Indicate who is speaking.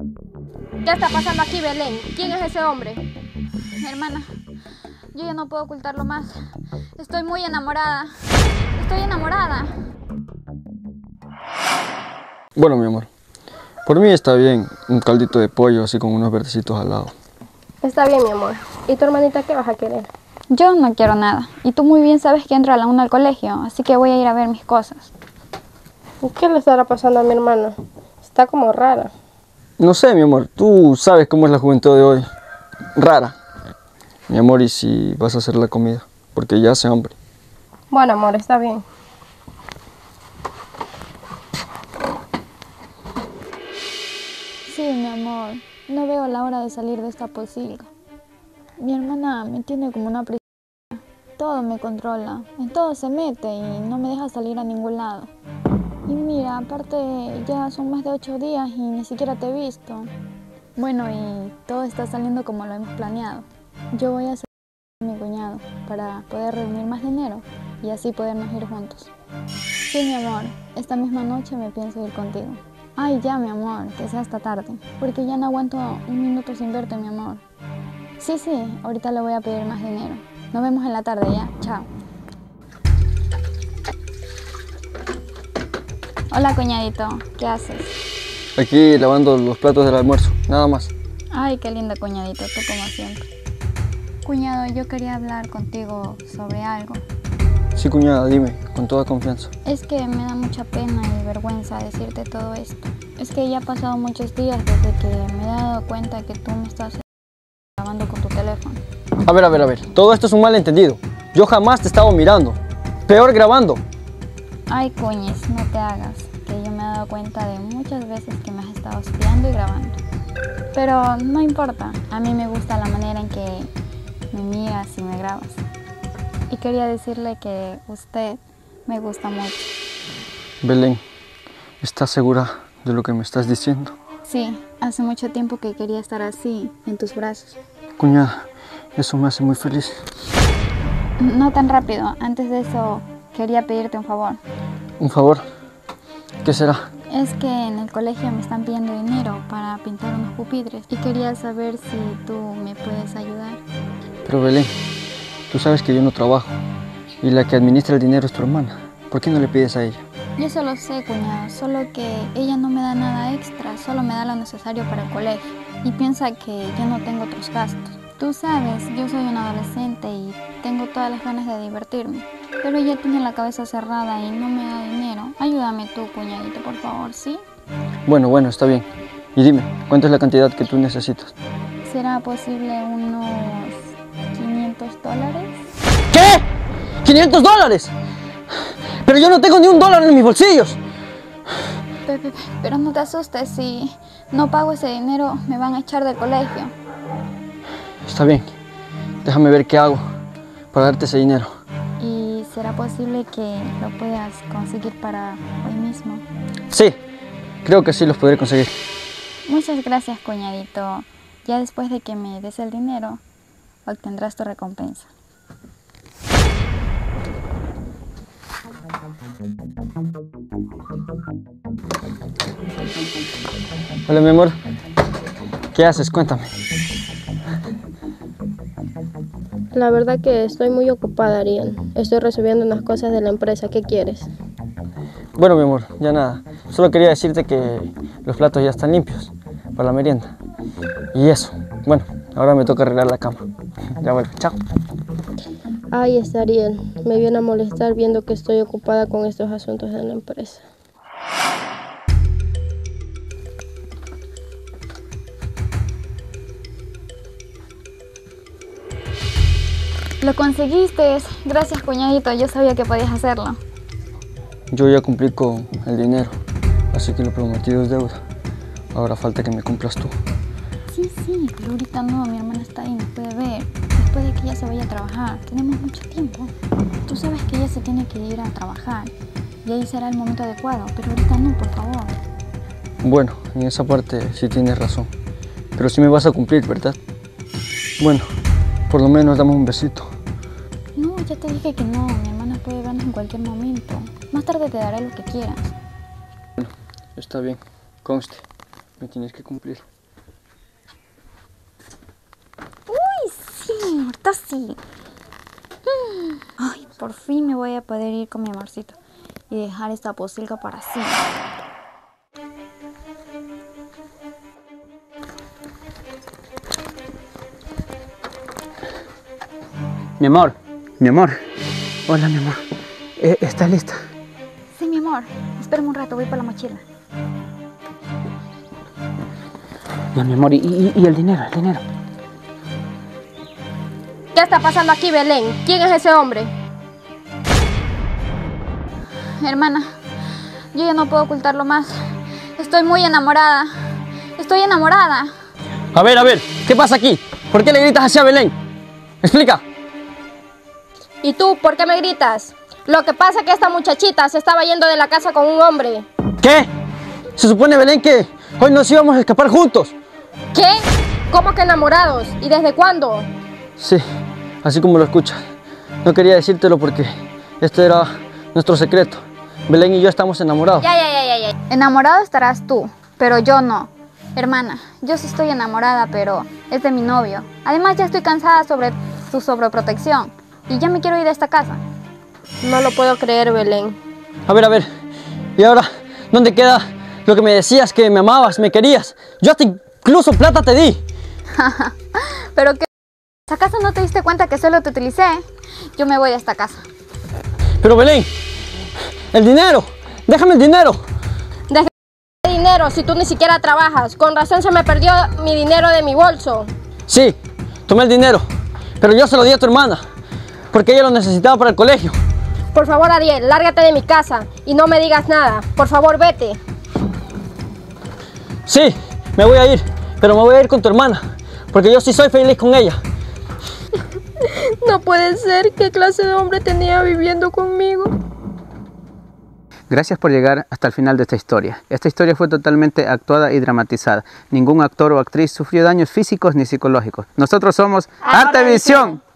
Speaker 1: ¿Qué está pasando aquí, Belén? ¿Quién es ese hombre?
Speaker 2: Hermana, yo ya no puedo ocultarlo más. Estoy muy enamorada. Estoy enamorada.
Speaker 3: Bueno, mi amor, por mí está bien un caldito de pollo así con unos verdecitos al lado.
Speaker 1: Está bien, mi amor. ¿Y tu hermanita qué vas a querer?
Speaker 2: Yo no quiero nada. Y tú muy bien sabes que entro a la 1 al colegio, así que voy a ir a ver mis cosas.
Speaker 1: ¿Qué le estará pasando a mi hermana? Está como rara.
Speaker 3: No sé, mi amor, tú sabes cómo es la juventud de hoy. Rara. Mi amor, ¿y si vas a hacer la comida? Porque ya hace hambre.
Speaker 1: Bueno, amor, está bien.
Speaker 2: Sí, mi amor. No veo la hora de salir de esta posilga. Mi hermana me tiene como una prisionera. Todo me controla. En todo se mete y no me deja salir a ningún lado. Y mira, aparte ya son más de 8 días y ni siquiera te he visto. Bueno, y todo está saliendo como lo hemos planeado. Yo voy a hacer a mi cuñado para poder reunir más dinero y así podernos ir juntos. Sí, mi amor, esta misma noche me pienso ir contigo. Ay, ya, mi amor, que sea esta tarde, porque ya no aguanto un minuto sin verte, mi amor. Sí, ahorita le voy a pedir más dinero. Nos vemos en la tarde, ya. Chao. Hola, cuñadito. ¿Qué haces?
Speaker 3: Aquí lavando los platos del almuerzo, nada más.
Speaker 2: Ay, qué linda, cuñadito, tú como siempre. Cuñado, yo quería hablar contigo sobre algo.
Speaker 3: Sí, cuñada, dime, con toda confianza.
Speaker 2: Es que me da mucha pena y vergüenza decirte todo esto. Es que ya han pasado muchos días desde que me he dado cuenta que tú me estás grabando con tu teléfono.
Speaker 3: A ver, todo esto es un malentendido. Yo jamás te he estado mirando. Peor grabando.
Speaker 2: Ay, cuñis, no te hagas, que yo me he dado cuenta de muchas veces que me has estado espiando y grabando. Pero no importa, a mí me gusta la manera en que me miras y me grabas. Y quería decirle que usted me gusta mucho.
Speaker 3: Belén, ¿estás segura de lo que me estás diciendo?
Speaker 2: Sí, hace mucho tiempo que quería estar así, en tus brazos.
Speaker 3: Cuñada, eso me hace muy feliz.
Speaker 2: No tan rápido, antes de eso quería pedirte un favor.
Speaker 3: ¿Un favor? ¿Qué será?
Speaker 2: Es que en el colegio me están pidiendo dinero para pintar unos pupitres y quería saber si tú me puedes ayudar.
Speaker 3: Pero Belén, tú sabes que yo no trabajo y la que administra el dinero es tu hermana. ¿Por qué no le pides a ella?
Speaker 2: Yo eso lo sé, cuñado, solo que ella no me da nada extra, solo me da lo necesario para el colegio y piensa que yo no tengo otros gastos. Tú sabes, yo soy una adolescente y tengo todas las ganas de divertirme, pero ella tiene la cabeza cerrada y no me da dinero. Ayúdame tú, cuñadito, por favor, ¿sí?
Speaker 3: Bueno, está bien. Y dime, ¿cuánto es la cantidad que tú necesitas?
Speaker 2: ¿Será posible unos $500?
Speaker 3: ¿Qué? ¿$500? Pero yo no tengo ni $1 en mis bolsillos.
Speaker 2: Pero no te asustes, si no pago ese dinero me van a echar del colegio.
Speaker 3: Está bien, déjame ver qué hago para darte ese dinero.
Speaker 2: ¿Y será posible que lo puedas conseguir para hoy mismo?
Speaker 3: Sí, creo que sí los podré conseguir.
Speaker 2: Muchas gracias, cuñadito. Ya después de que me des el dinero, obtendrás tu recompensa.
Speaker 3: Hola, mi amor. ¿Qué haces? Cuéntame.
Speaker 1: La verdad que estoy muy ocupada, Ariel. Estoy resolviendo unas cosas de la empresa. ¿Qué quieres?
Speaker 3: Bueno, mi amor, ya nada. Solo quería decirte que los platos ya están limpios para la merienda. Y eso. Bueno, ahora me toca arreglar la cama. Ya vuelvo. Chao.
Speaker 1: Ay, está Ariel. Me viene a molestar viendo que estoy ocupada con estos asuntos de la empresa.
Speaker 2: Lo conseguiste. Gracias, cuñadito. Yo sabía que podías hacerlo.
Speaker 3: Yo ya cumplí con el dinero, así que lo prometido es deuda. Ahora falta que me cumplas tú.
Speaker 2: Sí, pero ahorita no. Mi hermana está ahí, nos puede ver. Después de que ella se vaya a trabajar. Tenemos mucho tiempo. Tú sabes que ella se tiene que ir a trabajar. Y ahí será el momento adecuado. Pero ahorita no, por favor.
Speaker 3: Bueno, en esa parte sí tienes razón. Pero sí me vas a cumplir, ¿verdad? Bueno, por lo menos dame un besito.
Speaker 2: No, ya te dije que no. Mi hermana puede vernos en cualquier momento. Más tarde te daré lo que quieras.
Speaker 3: Bueno, está bien. Conste. Me tienes que cumplir.
Speaker 2: Uy, sí, ahorita sí. Ay, por fin me voy a poder ir con mi amorcito y dejar esta pocilga para siempre.
Speaker 4: Mi amor, mi amor. Hola, mi amor. ¿Estás lista?
Speaker 2: Sí, mi amor. Espérame un rato, voy por la mochila.
Speaker 4: Ya, mi amor. ¿Y el dinero? El dinero.
Speaker 1: ¿Qué está pasando aquí, Belén? ¿Quién es ese hombre?
Speaker 2: Hermana, yo ya no puedo ocultarlo más. Estoy muy enamorada. Estoy enamorada.
Speaker 3: A ver, ¿qué pasa aquí? ¿Por qué le gritas así a Belén? Explica.
Speaker 1: ¿Y tú, por qué me gritas? Lo que pasa es que esta muchachita se estaba yendo de la casa con un hombre.
Speaker 3: ¿Qué? Se supone, Belén, que hoy nos íbamos a escapar juntos.
Speaker 1: ¿Qué? ¿Cómo que enamorados? ¿Y desde cuándo?
Speaker 3: Sí, así como lo escuchas. No quería decírtelo porque este era nuestro secreto. Belén y yo estamos enamorados.
Speaker 1: Ya.
Speaker 2: Enamorado estarás tú, pero yo no. Hermana, yo sí estoy enamorada, pero es de mi novio. Además, ya estoy cansada sobre su sobreprotección y ya me quiero ir de esta casa.
Speaker 1: No lo puedo creer, Belén.
Speaker 3: A ver. ¿Y ahora dónde queda lo que me decías, que me amabas, me querías? Yo hasta incluso plata te di.
Speaker 2: Pero que... ¿acaso no te diste cuenta que solo te utilicé? Yo me voy de esta casa.
Speaker 3: Pero Belén, el dinero, déjame el dinero.
Speaker 1: Deja el dinero si tú ni siquiera trabajas. Con razón se me perdió mi dinero de mi bolso.
Speaker 3: Sí, tomé el dinero, pero yo se lo di a tu hermana, porque ella lo necesitaba para el colegio.
Speaker 1: Por favor, Ariel, lárgate de mi casa y no me digas nada. Por favor, vete.
Speaker 3: Sí, me voy a ir, pero me voy a ir con tu hermana, porque yo sí soy feliz con ella.
Speaker 1: No puede ser. ¿Qué clase de hombre tenía viviendo conmigo?
Speaker 4: Gracias por llegar hasta el final de esta historia. Esta historia fue totalmente actuada y dramatizada. Ningún actor o actriz sufrió daños físicos ni psicológicos. Nosotros somos Artevisión.